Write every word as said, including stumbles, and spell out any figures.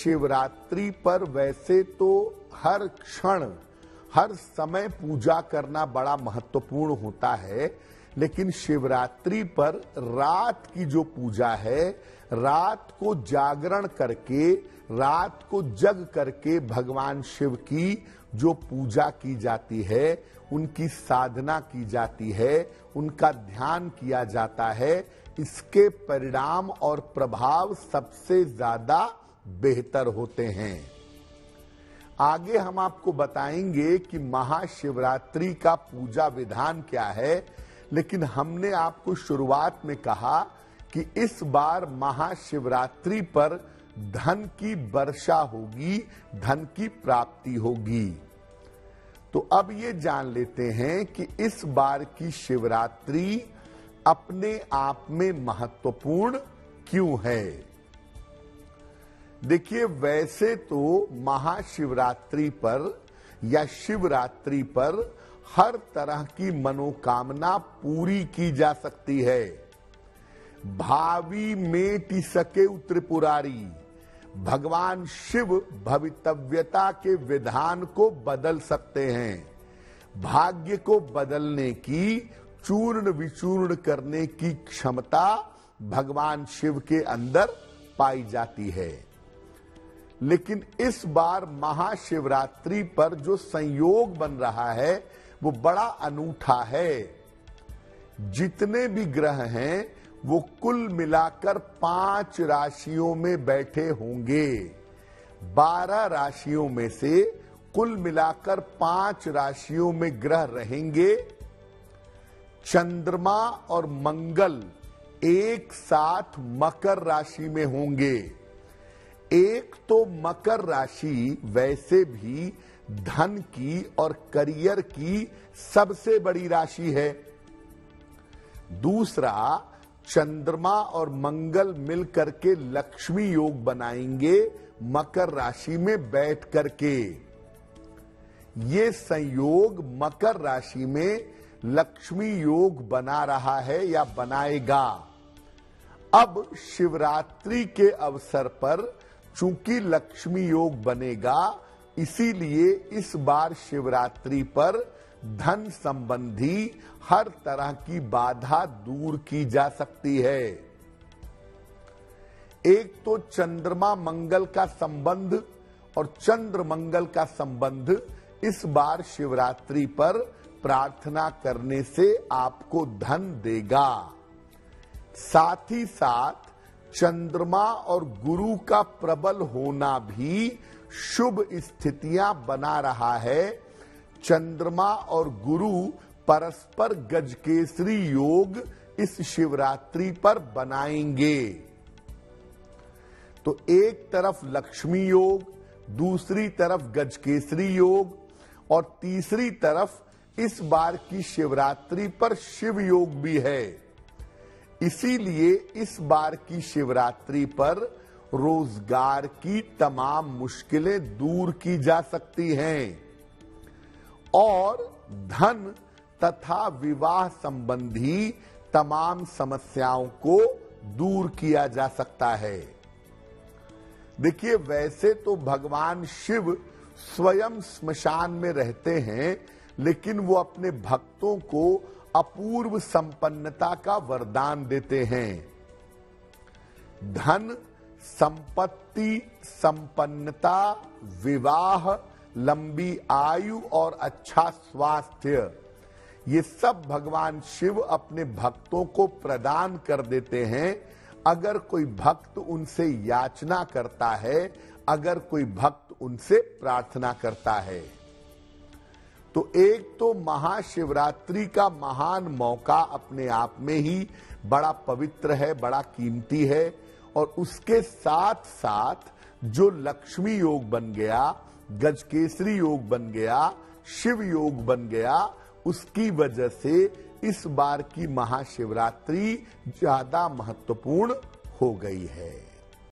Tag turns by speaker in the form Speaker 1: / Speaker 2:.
Speaker 1: शिवरात्रि पर वैसे तो हर क्षण हर समय पूजा करना बड़ा महत्वपूर्ण होता है, लेकिन शिवरात्रि पर रात की जो पूजा है, रात को जागरण करके, रात को जग करके भगवान शिव की जो पूजा की जाती है, उनकी साधना की जाती है, उनका ध्यान किया जाता है, इसके परिणाम और प्रभाव सबसे ज्यादा बेहतर होते हैं। आगे हम आपको बताएंगे कि महाशिवरात्रि का पूजा विधान क्या है, लेकिन हमने आपको शुरुआत में कहा कि इस बार महाशिवरात्रि पर धन की वर्षा होगी, धन की प्राप्ति होगी। तो अब ये जान लेते हैं कि इस बार की शिवरात्रि अपने आप में महत्वपूर्ण क्यों है। देखिए, वैसे तो महाशिवरात्रि पर या शिवरात्रि पर हर तरह की मनोकामना पूरी की जा सकती है। भावी मेटि सके त्रिपुरारी, भगवान शिव भवितव्यता के विधान को बदल सकते हैं। भाग्य को बदलने की, चूर्ण विचूर्ण करने की क्षमता भगवान शिव के अंदर पाई जाती है। लेकिन इस बार महाशिवरात्रि पर जो संयोग बन रहा है वो बड़ा अनूठा है। जितने भी ग्रह हैं वो कुल मिलाकर पांच राशियों में बैठे होंगे। बारह राशियों में से कुल मिलाकर पांच राशियों में ग्रह रहेंगे। चंद्रमा और मंगल एक साथ मकर राशि में होंगे। एक तो मकर राशि वैसे भी धन की और करियर की सबसे बड़ी राशि है। दूसरा, चंद्रमा और मंगल मिलकर के लक्ष्मी योग बनाएंगे मकर राशि में बैठ करके। ये संयोग मकर राशि में लक्ष्मी योग बना रहा है या बनाएगा। अब शिवरात्रि के अवसर पर चूंकि लक्ष्मी योग बनेगा, इसीलिए इस बार शिवरात्रि पर धन संबंधी हर तरह की बाधा दूर की जा सकती है। एक तो चंद्रमा मंगल का संबंध और चंद्र मंगल का संबंध इस बार शिवरात्रि पर प्रार्थना करने से आपको धन देगा। साथ ही साथ चंद्रमा और गुरु का प्रबल होना भी शुभ स्थितियां बना रहा है। चंद्रमा और गुरु परस्पर गजकेसरी योग इस शिवरात्रि पर बनाएंगे। तो एक तरफ लक्ष्मी योग, दूसरी तरफ गजकेसरी योग और तीसरी तरफ इस बार की शिवरात्रि पर शिव योग भी है। इसीलिए इस बार की शिवरात्रि पर रोजगार की तमाम मुश्किलें दूर की जा सकती हैं और धन तथा विवाह संबंधी तमाम समस्याओं को दूर किया जा सकता है। देखिए, वैसे तो भगवान शिव स्वयं स्मशान में रहते हैं, लेकिन वो अपने भक्तों को अपूर्व संपन्नता का वरदान देते हैं। धन, संपत्ति, संपन्नता, विवाह, लंबी आयु और अच्छा स्वास्थ्य, ये सब भगवान शिव अपने भक्तों को प्रदान कर देते हैं अगर कोई भक्त उनसे याचना करता है, अगर कोई भक्त उनसे प्रार्थना करता है। तो एक तो महाशिवरात्रि का महान मौका अपने आप में ही बड़ा पवित्र है, बड़ा कीमती है, और उसके साथ साथ जो लक्ष्मी योग बन गया, गजकेसरी योग बन गया, शिव योग बन गया, उसकी वजह से इस बार की महाशिवरात्रि ज्यादा महत्वपूर्ण हो गई है।